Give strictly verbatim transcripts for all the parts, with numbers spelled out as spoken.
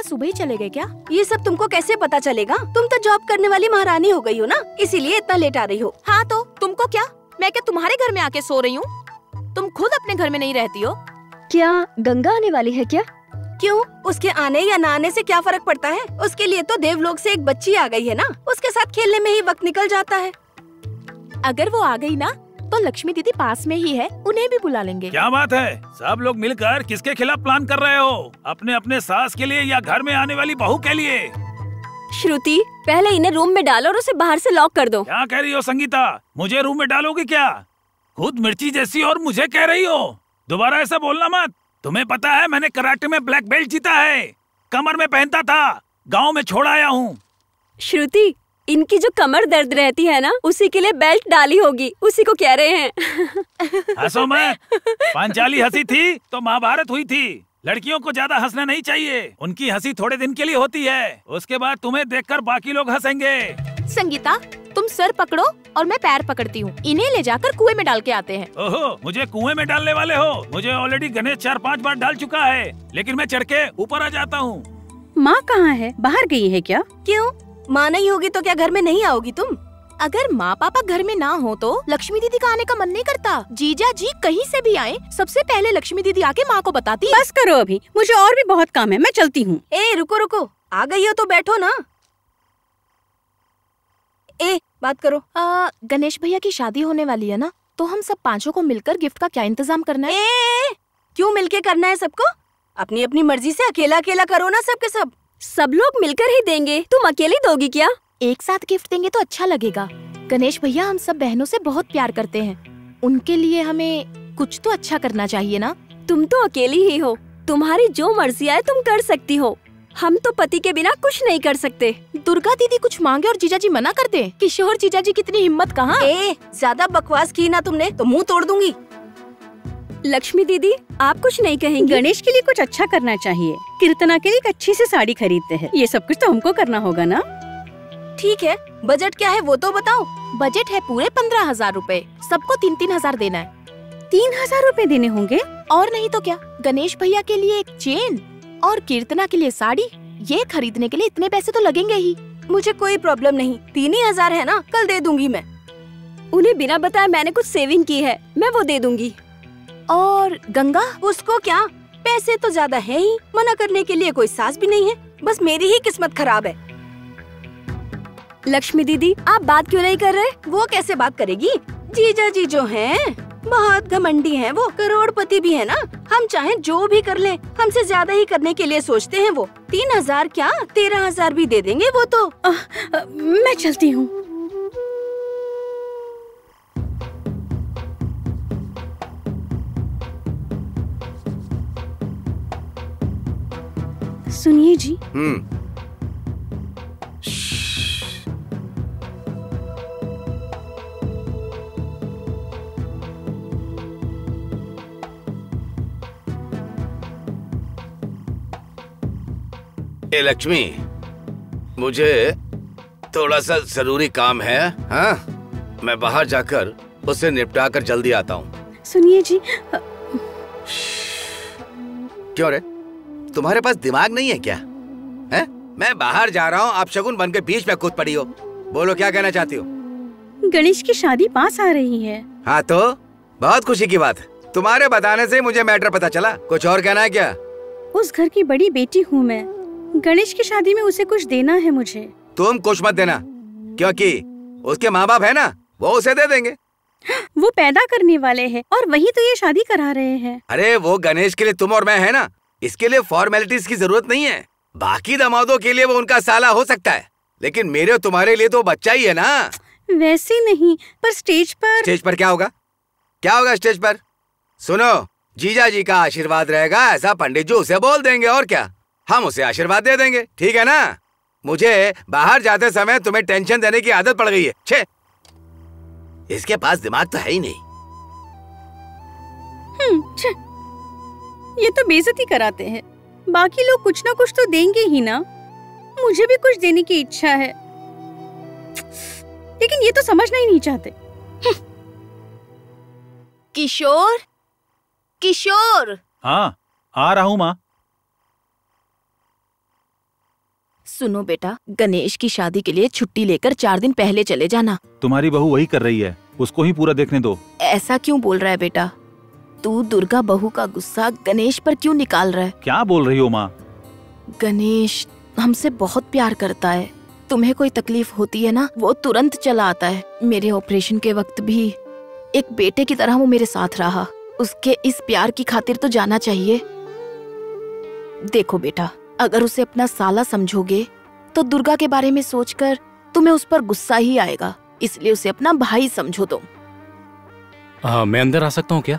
सुबह ही चले गए क्या? ये सब तुमको कैसे पता चलेगा? तुम तो जॉब करने वाली महारानी हो गई हो ना, इसीलिए इतना लेट आ रही हो। हाँ तो तुमको क्या, मैं क्या तुम्हारे घर में आके सो रही हूँ? तुम खुद अपने घर में नहीं रहती हो? क्या गंगा आने वाली है क्या? क्यों, उसके आने या ना आने से क्या फर्क पड़ता है? उसके लिए तो देवलोक से एक बच्ची आ गई है ना, उसके साथ खेलने में ही वक्त निकल जाता है। अगर वो आ गई ना तो लक्ष्मी दीदी पास में ही है, उन्हें भी बुला लेंगे। क्या बात है, सब लोग मिलकर किसके खिलाफ प्लान कर रहे हो? अपने अपने सास के लिए या घर में आने वाली बहू के लिए? श्रुति, पहले इन्हें रूम में डालो और उसे बाहर से लॉक कर दो। क्या कह रही हो संगीता? मुझे रूम में डालोगी क्या? खुद मिर्ची जैसी और मुझे कह रही हो? दोबारा ऐसा बोलना मत। तुम्हें पता है मैंने कराटे में ब्लैक बेल्ट जीता है, कमर में पहनता था, गाँव में छोड़ आया हूँ। श्रुति, इनकी जो कमर दर्द रहती है ना, उसी के लिए बेल्ट डाली होगी, उसी को कह रहे हैं। हंसो मत, पांचाली हंसी थी तो महाभारत हुई थी। लड़कियों को ज्यादा हंसना नहीं चाहिए, उनकी हंसी थोड़े दिन के लिए होती है, उसके बाद तुम्हें देखकर बाकी लोग हंसेंगे। संगीता, तुम सर पकड़ो और मैं पैर पकड़ती हूँ, इन्हें ले जाकर कुएं में डाल के आते हैं। ओहो, मुझे कुएं में डालने वाले हो? मुझे ऑलरेडी गणेश चार पाँच बार डाल चुका है, लेकिन मैं चढ़ के ऊपर आ जाता हूँ। माँ कहाँ है? बाहर गई है क्या? क्यों, माँ नहीं होगी तो क्या घर में नहीं आओगी तुम? अगर माँ पापा घर में ना हो तो लक्ष्मी दीदी का आने का मन नहीं करता। जीजा जी कहीं से भी आए, सबसे पहले लक्ष्मी दीदी आके माँ को बताती है। बस करो अभी, मुझे और भी बहुत काम है, मैं चलती हूँ। ए रुको रुको, आ गई हो तो बैठो ना। ए बात करो। आ, गणेश भैया की शादी होने वाली है ना, तो हम सब पांचों को मिलकर गिफ्ट का क्या इंतजाम करना है? ए, क्यों मिलके करना है सबको? अपनी अपनी मर्जी से अकेला अकेला करो ना सबके सब। सब लोग मिलकर ही देंगे, तुम अकेली दोगी क्या? एक साथ गिफ्ट देंगे तो अच्छा लगेगा। गणेश भैया हम सब बहनों से बहुत प्यार करते हैं, उनके लिए हमें कुछ तो अच्छा करना चाहिए ना। तुम तो अकेली ही हो, तुम्हारी जो मर्जी आए तुम कर सकती हो, हम तो पति के बिना कुछ नहीं कर सकते। दुर्गा दीदी कुछ मांगे और जीजा जी मना कर दे। किशोर जीजा जी कितनी हिम्मत कहाँ। ए ज्यादा बकवास की ना तुमने तो मुंह तोड़ दूंगी। लक्ष्मी दीदी, आप कुछ नहीं कहेंगी? गणेश के लिए कुछ अच्छा करना चाहिए, कीर्तना के लिए एक अच्छी सी साड़ी खरीदते हैं, ये सब कुछ तो हमको करना होगा ना। ठीक है, बजट क्या है वो तो बताओ। बजट है पूरे पंद्रह हजार रूपए, सबको तीन तीन हजार देना है। तीन हजार रूपए देने होंगे? और नहीं तो क्या, गणेश भैया के लिए एक चेन और कीर्तना के लिए साड़ी, ये खरीदने के लिए इतने पैसे तो लगेंगे ही। मुझे कोई प्रॉब्लम नहीं, तीन ही हजार है ना, कल दे दूंगी मैं। उन्हें बिना बताए मैंने कुछ सेविंग की है, मैं वो दे दूंगी। और गंगा, उसको क्या, पैसे तो ज्यादा है ही, मना करने के लिए कोई सास भी नहीं है, बस मेरी ही किस्मत खराब है। लक्ष्मी दीदी, आप बात क्यों नहीं कर रहे? वो कैसे बात करेगी? जीजा जी जो हैं बहुत घमंडी हैं, वो करोड़पति भी है ना, हम चाहे जो भी कर लें, हमसे ज्यादा ही करने के लिए सोचते हैं वो। तीन हजार क्या, तेरह हजार भी दे देंगे वो तो। आ, आ, मैं चलती हूँ। सुनिए जी। हम्म ए लक्ष्मी, मुझे थोड़ा सा जरूरी काम है। हाँ, मैं बाहर जाकर उसे निपटा कर जल्दी आता हूँ। सुनिए जी। क्यों रे, तुम्हारे पास दिमाग नहीं है क्या? हैं? मैं बाहर जा रहा हूँ, आप शगुन बन के बीच में कूद पड़ी हो। बोलो क्या कहना चाहती हो? गणेश की शादी पास आ रही है। हाँ तो बहुत खुशी की बात है, तुम्हारे बताने से मुझे मैटर पता चला। कुछ और कहना है क्या? उस घर की बड़ी बेटी हूँ मैं, गणेश की शादी में उसे कुछ देना है मुझे। तुम कुछ मत देना, क्योंकि उसके माँ बाप है ना, वो उसे दे देंगे। वो पैदा करने वाले हैं और वही तो ये शादी करा रहे हैं। अरे वो गणेश के लिए तुम और मैं है ना, इसके लिए फॉर्मेलिटीज की जरूरत नहीं है। बाकी दामादों के लिए वो उनका साला हो सकता है, लेकिन मेरे और तुम्हारे लिए तो बच्चा ही है ना। वैसे नहीं, पर स्टेज पर। स्टेज पर क्या होगा? क्या होगा स्टेज पर? सुनो, जीजा जी का आशीर्वाद रहेगा, ऐसा पंडित जी उसे बोल देंगे और क्या, हम उसे आशीर्वाद दे देंगे, ठीक है ना? मुझे बाहर जाते समय तुम्हें टेंशन देने की आदत पड़ गई है। छे, इसके पास दिमाग तो है ही नहीं। हम्म, ये तो बेइज्जती कराते हैं। बाकी लोग कुछ ना कुछ तो देंगे ही ना, मुझे भी कुछ देने की इच्छा है, लेकिन ये तो समझना ही नहीं चाहते। किशोर, किशोर। हाँ, आ रहा हूँ माँ। सुनो बेटा, गणेश की शादी के लिए छुट्टी लेकर चार दिन पहले चले जाना। तुम्हारी बहू वही कर रही है, उसको ही पूरा देखने दो। ऐसा क्यों बोल रहा है बेटा? तू दुर्गा बहू का गुस्सा गणेश पर क्यों निकाल रहा है? क्या बोल रही हो माँ? गणेश हमसे बहुत प्यार करता है। तुम्हें कोई तकलीफ होती है ना, वो तुरंत चला आता है। मेरे ऑपरेशन के वक्त भी एक बेटे की तरह वो मेरे साथ रहा। उसके इस प्यार की खातिर तो जाना चाहिए। देखो बेटा, अगर उसे अपना साला समझोगे तो दुर्गा के बारे में सोचकर तुम्हें उस पर गुस्सा ही आएगा। इसलिए उसे अपना भाई समझो तुम। आ, मैं अंदर आ सकता हूँ क्या?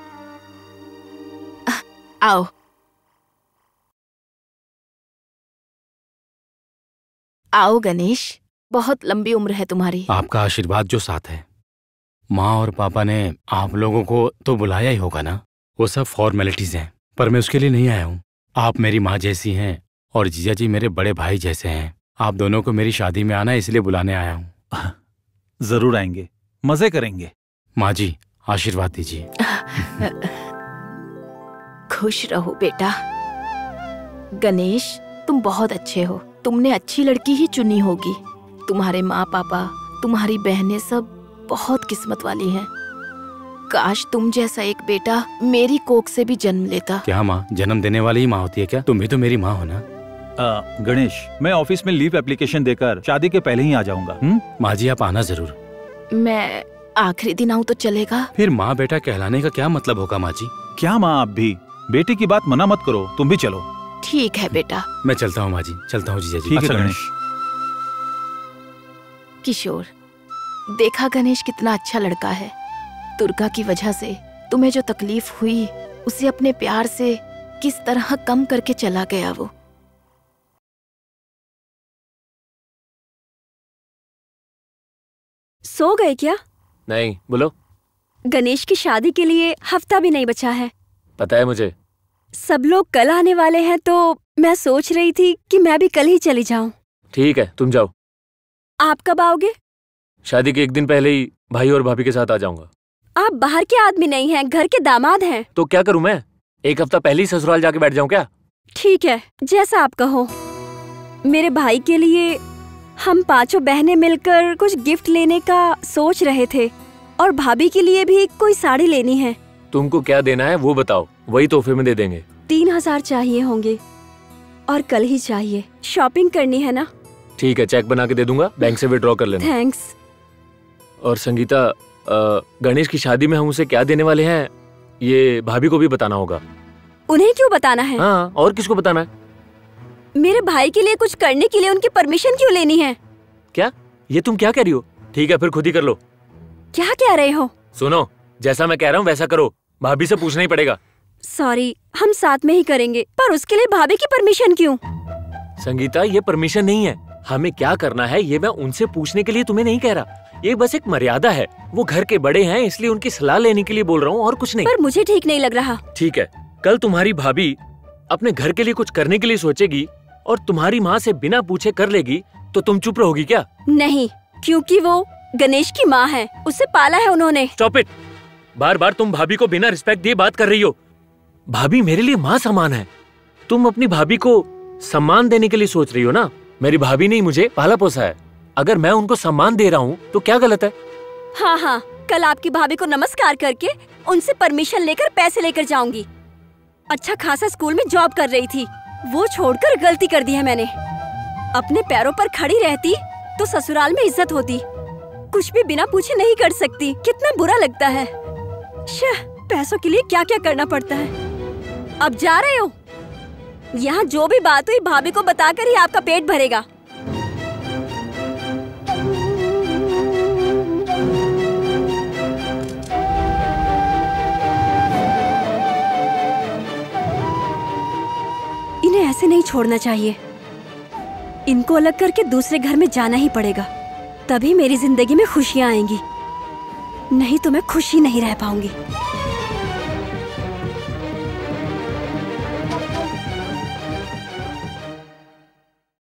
आओ। आओ गणेश, बहुत लंबी उम्र है तुम्हारी। आपका आशीर्वाद जो साथ है। माँ और पापा ने आप लोगों को तो बुलाया ही होगा ना। वो सब फॉर्मेलिटीज हैं, पर मैं उसके लिए नहीं आया हूँ। आप मेरी माँ जैसी हैं और जीजा जी मेरे बड़े भाई जैसे हैं। आप दोनों को मेरी शादी में आना है, इसलिए बुलाने आया हूँ। जरूर आएंगे, मजे करेंगे। माँ जी आशीर्वाद दीजिए। खुश रहो बेटा। गणेश तुम बहुत अच्छे हो। तुमने अच्छी लड़की ही चुनी होगी। तुम्हारे माँ पापा, तुम्हारी बहनें सब बहुत किस्मत वाली हैं। काश तुम जैसा एक बेटा मेरी कोख से भी जन्म लेता। क्या माँ जन्म देने वाली ही माँ होती है क्या? तुम भी तो मेरी माँ हो ना। आ, गणेश, मैं ऑफिस में लीव एप्लीकेशन देकर शादी के पहले ही आ जाऊंगा। माँ जी आप आना जरूर। मैं आखिरी दिन आऊँ तो चलेगा? फिर माँ बेटा कहलाने का क्या मतलब होगा माँ जी? क्या माँ, आप भी बेटी की बात मना मत करो, तुम भी चलो। ठीक है बेटा। मैं चलता हूँ माँ जी, चलता हूँ जीजा जी। ठीक है गणेश। किशोर, देखा गणेश कितना अच्छा लड़का है। दुर्गा की वजह से तुम्हें जो तकलीफ हुई उसे अपने प्यार से किस तरह कम करके चला गया वो। सो गए क्या? नहीं, बोलो। गणेश की शादी के लिए हफ्ता भी नहीं बचा है। पता है मुझे। सब लोग कल आने वाले हैं तो मैं सोच रही थी कि मैं भी कल ही चली जाऊं। ठीक है, तुम जाओ। आप कब आओगे? शादी के एक दिन पहले ही भाई और भाभी के साथ आ जाऊंगा। आप बाहर के आदमी नहीं हैं, घर के दामाद हैं। तो क्या करूं मैं? एक हफ्ता पहले ही ससुराल जाके बैठ जाऊं क्या? ठीक है, जैसा आप कहो। मेरे भाई के लिए हम पांचों बहनें मिलकर कुछ गिफ्ट लेने का सोच रहे थे और भाभी के लिए भी कोई साड़ी लेनी है। तुमको क्या देना है वो बताओ, वही तोहफे में दे देंगे। तीन हजार चाहिए होंगे और कल ही चाहिए। शॉपिंग करनी है ना? ठीक है, चेक बना के दे दूंगा, बैंक से विड्रॉ कर लेना। थैंक्स। और संगीता, गणेश की शादी में हम उसे क्या देने वाले हैं ये भाभी को भी बताना होगा। उन्हें क्यों बताना है? हाँ, और किसको बताना है? मेरे भाई के लिए कुछ करने के लिए उनकी परमिशन क्यों लेनी है? क्या? ये तुम क्या कह रही हो? ठीक है, फिर खुद ही कर लो। क्या कह रहे हो? सुनो, जैसा मैं कह रहा हूँ वैसा करो, भाभी से पूछना ही पड़ेगा। सॉरी, हम साथ में ही करेंगे, पर उसके लिए भाभी की परमिशन क्यों? संगीता, ये परमिशन नहीं है। हमें क्या करना है ये मैं उनसे पूछने के लिए तुम्हें नहीं कह रहा। ये बस एक मर्यादा है। वो घर के बड़े हैं, इसलिए उनकी सलाह लेने के लिए बोल रहा हूँ, और कुछ नहीं। पर मुझे ठीक नहीं लग रहा। ठीक है, कल तुम्हारी भाभी अपने घर के लिए कुछ करने के लिए सोचेगी और तुम्हारी माँ से बिना पूछे कर लेगी, तो तुम चुप रहोगी क्या? नहीं, क्योंकि वो गणेश की माँ है, उसे पाला है उन्होंने। Stop it. बार बार तुम भाभी को बिना रिस्पेक्ट दिए बात कर रही हो। भाभी मेरे लिए माँ समान है। तुम अपनी भाभी को सम्मान देने के लिए सोच रही हो ना। मेरी भाभी ने मुझे पाला पोसा है। अगर मैं उनको सम्मान दे रहा हूँ तो क्या गलत है? हाँ हाँ, कल आपकी भाभी को नमस्कार करके उनसे परमिशन लेकर पैसे लेकर जाऊंगी। अच्छा खासा स्कूल में जॉब कर रही थी, वो छोड़कर गलती कर दी है मैंने। अपने पैरों पर खड़ी रहती तो ससुराल में इज्जत होती। कुछ भी बिना पूछे नहीं कर सकती, कितना बुरा लगता है। शह, पैसों के लिए क्या क्या करना पड़ता है। अब जा रहे हो? यहाँ जो भी बात हुई भाभी को बताकर ही आपका पेट भरेगा। इन्हें ऐसे नहीं छोड़ना चाहिए। इनको अलग करके दूसरे घर में जाना ही पड़ेगा, तभी मेरी जिंदगी में खुशियाँ आएंगी। नहीं तो मैं खुशी नहीं रह पाऊंगी।